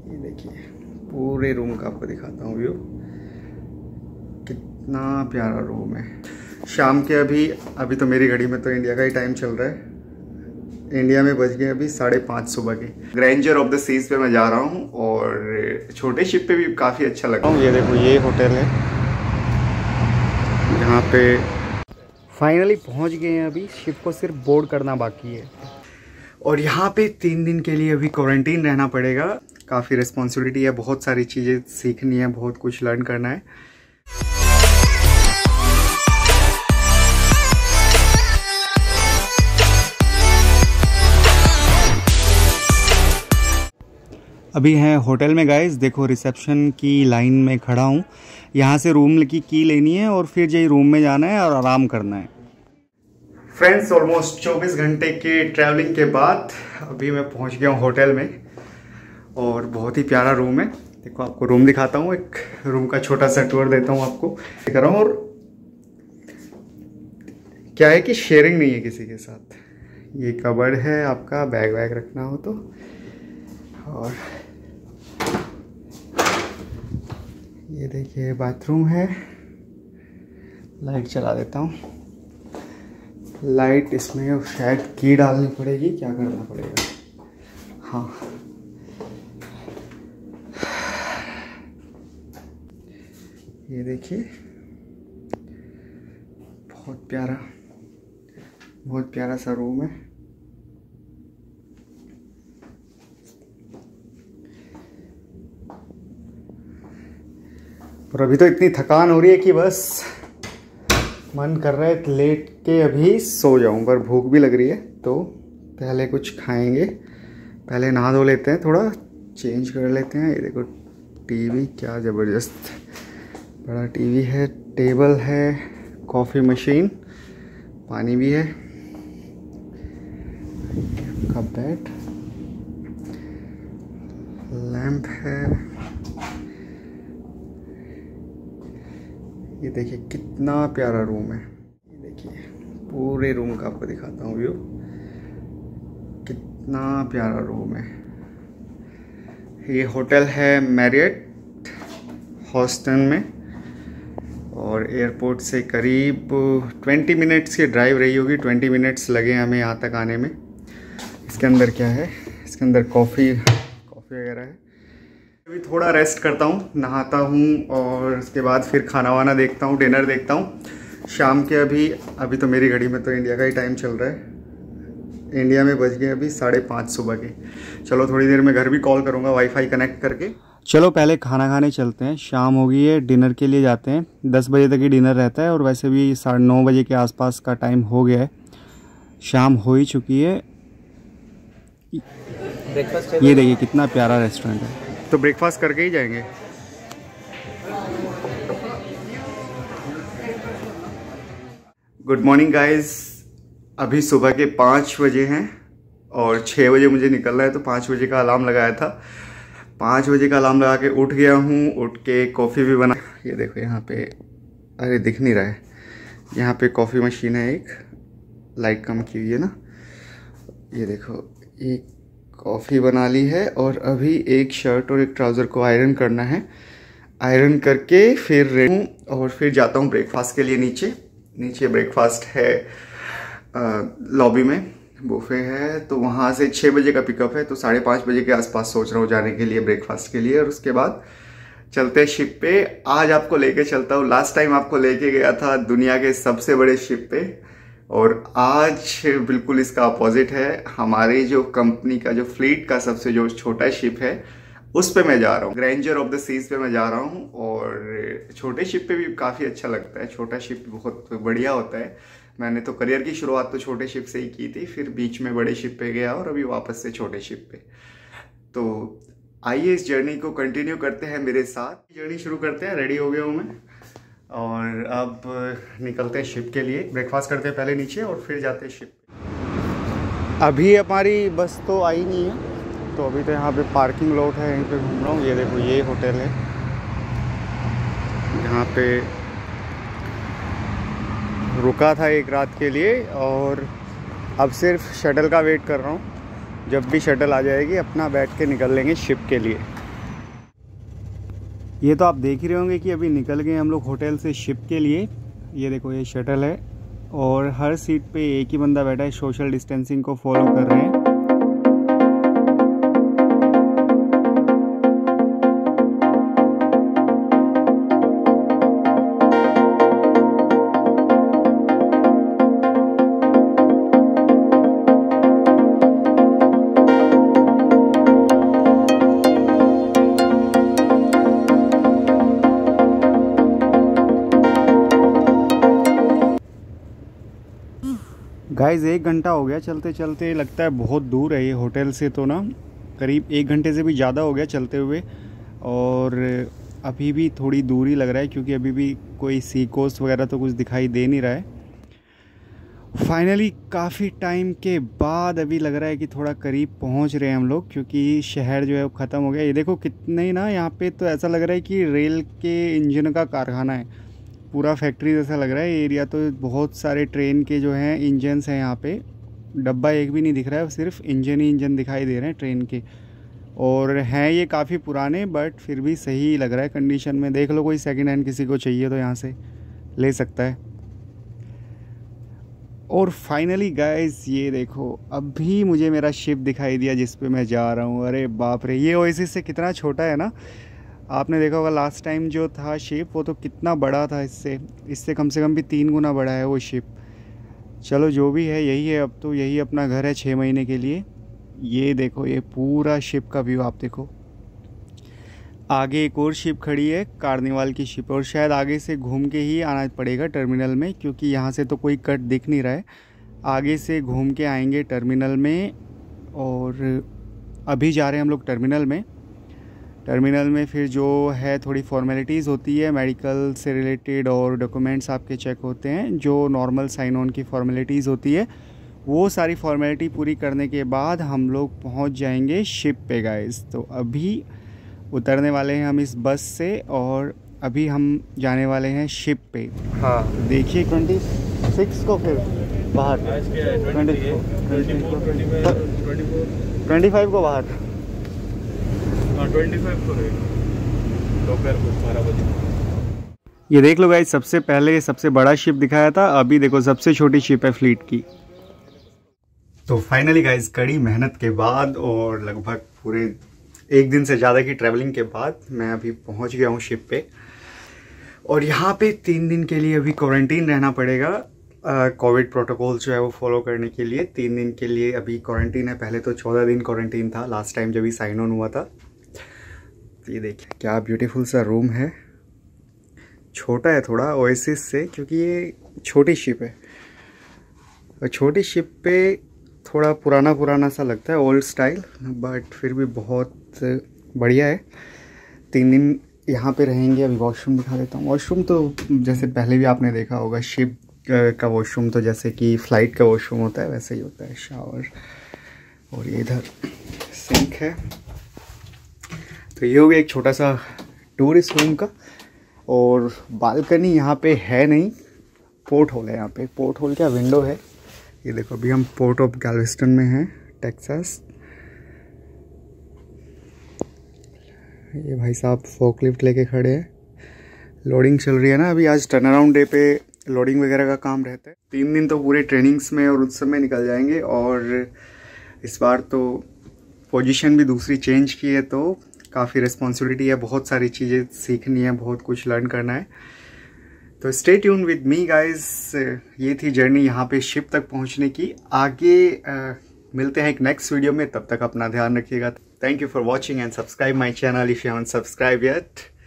ये देखिए पूरे रूम का आपको दिखाता हूँ व्यू, कितना प्यारा रूम है। शाम के अभी तो मेरी घड़ी में तो इंडिया का ही टाइम चल रहा है, इंडिया में बज गए अभी 5:30 सुबह के। ग्रैंडर ऑफ द सीज पे मैं जा रहा हूँ और छोटे शिप पे भी काफ़ी अच्छा लगा। ये देखो ये होटल है यहाँ पे फाइनली पहुँच गए हैं। अभी शिप को सिर्फ बोर्ड करना बाकी है और यहाँ पे 3 दिन के लिए अभी क्वारंटीन रहना पड़ेगा। काफ़ी रिस्पॉन्सिबिलिटी है, बहुत सारी चीज़ें सीखनी है, बहुत कुछ लर्न करना है। अभी हैं होटल में गाइस, देखो रिसेप्शन की लाइन में खड़ा हूँ। यहाँ से रूम की की लेनी है और फिर यही रूम में जाना है और आराम करना है। फ्रेंड्स ऑलमोस्ट 24 घंटे के ट्रैवलिंग के बाद अभी मैं पहुँच गया हूँ होटल में और बहुत ही प्यारा रूम है। देखो आपको रूम दिखाता हूँ, एक रूम का छोटा सा टूर देता हूँ आपको कर रहा हूँ। और क्या है कि शेयरिंग नहीं है किसी के साथ। ये कबर्ड है आपका, बैग वैग रखना हो तो। और ये देखिए बाथरूम है। लाइट चला देता हूँ। लाइट इसमें शायद की डालनी पड़ेगी, क्या करना पड़ेगा। हाँ ये देखिए बहुत प्यारा सा रूम है। और अभी तो इतनी थकान हो रही है कि बस मन कर रहा है लेट के अभी सो जाऊं, पर भूख भी लग रही है तो पहले कुछ खाएंगे। पहले नहा धो लेते हैं, थोड़ा चेंज कर लेते हैं। ये देखो टीवी क्या ज़बरदस्त बड़ा टीवी है, टेबल है, कॉफ़ी मशीन, पानी भी है, का बेड, लैंप है। ये देखिए कितना प्यारा रूम है। ये देखिए पूरे रूम का आपको दिखाता हूँ व्यू, कितना प्यारा रूम है। ये होटल है मैरियट हॉस्टन में और एयरपोर्ट से करीब 20 मिनट्स की ड्राइव रही होगी। 20 मिनट्स लगे हमें यहाँ तक आने में। इसके अंदर क्या है, इसके अंदर कॉफ़ी वगैरह है। अभी थोड़ा रेस्ट करता हूँ, नहाता हूँ और उसके बाद फिर खाना वाना देखता हूँ, डिनर देखता हूँ शाम के। अभी तो मेरी घड़ी में तो इंडिया का ही टाइम चल रहा है, इंडिया में बज गए अभी 5:30 सुबह के। चलो थोड़ी देर में घर भी कॉल करूँगा वाईफाई कनेक्ट करके। चलो पहले खाना खाने चलते हैं, शाम हो गई है, डिनर के लिए जाते हैं। 10 बजे तक ही डिनर रहता है और वैसे भी 9:30 बजे के आसपास का टाइम हो गया है, शाम हो ही चुकी है। ये देखिए कितना प्यारा रेस्टोरेंट है, तो ब्रेकफास्ट करके ही जाएंगे। गुड मॉर्निंग गाइस, अभी सुबह के 5 बजे हैं और 6 बजे मुझे निकलना है, तो 5 बजे का अलार्म लगाया था। 5 बजे का अलार्म लगा के उठ गया हूँ। उठ के कॉफ़ी भी बना, ये देखो यहाँ पे, अरे दिख नहीं रहा है, यहाँ पे कॉफ़ी मशीन है, एक लाइट कम की हुई है ना। ये देखो एक कॉफ़ी बना ली है और अभी एक शर्ट और एक ट्राउज़र को आयरन करना है। आयरन करके फिर रेडी हूँ और फिर जाता हूँ ब्रेकफास्ट के लिए नीचे ब्रेकफास्ट है लॉबी में, बुफे है, तो वहाँ से 6 बजे का पिकअप है, तो 5:30 बजे के आसपास सोच रहा हूँ जाने के लिए ब्रेकफास्ट के लिए। और उसके बाद चलते हैं शिप पे। आज आपको लेके चलता हूँ, लास्ट टाइम आपको लेके गया था दुनिया के सबसे बड़े शिप पे और आज बिल्कुल इसका अपोजिट है। हमारी जो कंपनी का जो फ्लीट का सबसे जो छोटा शिप है उस पे मैं जा रहा हूँ, ग्रैंडर ऑफ द सीज पे मैं जा रहा हूँ। और छोटे शिप पे भी काफ़ी अच्छा लगता है, छोटा शिप बहुत बढ़िया होता है। मैंने तो करियर की शुरुआत तो छोटे शिप से ही की थी, फिर बीच में बड़े शिप पे गया और अभी वापस से छोटे शिप पे। तो आइए इस जर्नी को कंटिन्यू करते हैं मेरे साथ। जर्नी शुरू करते हैं, रेडी हो गया हूँ मैं और अब निकलते हैं शिप के लिए। ब्रेकफास्ट करते हैं पहले नीचे और फिर जाते हैं शिप। अभी हमारी बस तो आई नहीं है, तो अभी तो यहाँ पे पार्किंग लॉट है, यहीं पे घूम रहा हूँ। ये देखो ये होटल है, यहाँ पे रुका था एक रात के लिए और अब सिर्फ शटल का वेट कर रहा हूँ। जब भी शटल आ जाएगी अपना बैठ के निकल लेंगे शिप के लिए। ये तो आप देख ही रहे होंगे कि अभी निकल गए हम लोग होटल से शिप के लिए। ये देखो ये शटल है और हर सीट पे एक ही बंदा बैठा है, सोशल डिस्टेंसिंग को फॉलो कर रहे हैं। गाइस 1 घंटा हो गया चलते चलते, लगता है बहुत दूर है ये होटल से, तो ना करीब 1 घंटे से भी ज़्यादा हो गया चलते हुए। और अभी भी थोड़ी दूरी लग रहा है क्योंकि अभी भी कोई सी कोस्ट वगैरह तो कुछ दिखाई दे नहीं रहा है। फाइनली काफ़ी टाइम के बाद अभी लग रहा है कि थोड़ा करीब पहुंच रहे हैं हम लोग, क्योंकि शहर जो है वो ख़त्म हो गया। ये देखो कितने ना यहाँ पे तो ऐसा लग रहा है कि रेल के इंजन का कारखाना है, पूरा फैक्ट्री जैसा लग रहा है एरिया। तो बहुत सारे ट्रेन के जो हैं इंजन्स हैं यहाँ पे, डब्बा एक भी नहीं दिख रहा है, सिर्फ इंजन ही इंजन दिखाई दे रहे हैं ट्रेन के। और हैं ये काफ़ी पुराने बट फिर भी सही लग रहा है कंडीशन में। देख लो कोई सेकंड हैंड किसी को चाहिए तो यहाँ से ले सकता है। और फाइनली गाइस ये देखो अभी मुझे मेरा शिप दिखाई दिया जिस पे मैं जा रहा हूँ। अरे बाप रे, ये ओएसिस से कितना छोटा है ना। आपने देखा होगा लास्ट टाइम जो था शिप वो तो कितना बड़ा था, इससे कम से कम भी 3 गुना बड़ा है वो शिप। चलो जो भी है यही है, अब तो यही अपना घर है 6 महीने के लिए। ये देखो ये पूरा शिप का व्यू आप देखो। आगे एक और शिप खड़ी है, कार्निवाल की शिप, और शायद आगे से घूम के ही आना पड़ेगा टर्मिनल में, क्योंकि यहाँ से तो कोई कट दिख नहीं रहा है। आगे से घूम के आएंगे टर्मिनल में। और अभी जा रहे हैं हम लोग टर्मिनल में। टर्मिनल में फिर जो है थोड़ी फॉर्मेलिटीज़ होती है मेडिकल से रिलेटेड, और डॉक्यूमेंट्स आपके चेक होते हैं, जो नॉर्मल साइन ऑन की फॉर्मेलिटीज़ होती है। वो सारी फॉर्मेलिटी पूरी करने के बाद हम लोग पहुंच जाएंगे शिप पे गाइस। तो अभी उतरने वाले हैं हम इस बस से और अभी हम जाने वाले हैं शिप पे। हाँ देखिए 26 को फिर बाहर, 25 को बाहर, 25 को दोपहर को 12 बजे। ये देख लो गाइस, सबसे पहले सबसे बड़ा शिप दिखाया था, अभी देखो सबसे छोटी शिप है फ्लीट की। तो फाइनली गाइस कड़ी मेहनत के बाद और लगभग पूरे 1 दिन से ज़्यादा की ट्रैवलिंग के बाद मैं अभी पहुंच गया हूं शिप पे। और यहाँ पे 3 दिन के लिए अभी क्वारंटीन रहना पड़ेगा। कोविड प्रोटोकॉल जो है वो फॉलो करने के लिए 3 दिन के लिए अभी क्वारंटीन है। पहले तो 14 दिन क्वारंटीन था लास्ट टाइम जब भी साइन ऑन हुआ था। तो ये देखिए क्या ब्यूटीफुल सा रूम है, छोटा है थोड़ा ओएसिस से, क्योंकि ये छोटी शिप है। और छोटी शिप पे थोड़ा पुराना पुराना सा लगता है, ओल्ड स्टाइल, बट फिर भी बहुत बढ़िया है। 3 दिन यहाँ पे रहेंगे। अभी वॉशरूम दिखा देता हूँ। वॉशरूम तो जैसे पहले भी आपने देखा होगा, शिप का वॉशरूम तो जैसे कि फ़्लाइट का वॉशरूम होता है वैसे ही होता है, शावर। और ये इधर सिंक है। तो ये हो गया एक छोटा सा टूर इस रूम का। और बालकनी यहाँ पे है नहीं, पोर्ट होल है यहाँ पे। पोर्ट होल क्या, विंडो है। ये देखो अभी हम पोर्ट ऑफ गैल्वेस्टन में हैं, टेक्सास। ये भाई साहब फोकलिफ्ट लेके खड़े हैं, लोडिंग चल रही है ना अभी। आज टर्न अराउंड डे पे लोडिंग वगैरह का काम रहता है। 3 दिन तो पूरे ट्रेनिंग्स में और उस समय निकल जाएंगे। और इस बार तो पोजीशन भी दूसरी चेंज की है, तो काफ़ी रिस्पॉन्सिबिलिटी है, बहुत सारी चीज़ें सीखनी है, बहुत कुछ लर्न करना है। तो stay tune with me guys. ये थी जर्नी यहाँ पे शिप तक पहुँचने की। आगे मिलते हैं एक नेक्स्ट वीडियो में, तब तक अपना ध्यान रखिएगा। Thank you for watching and subscribe my channel if you haven't subscribe yet.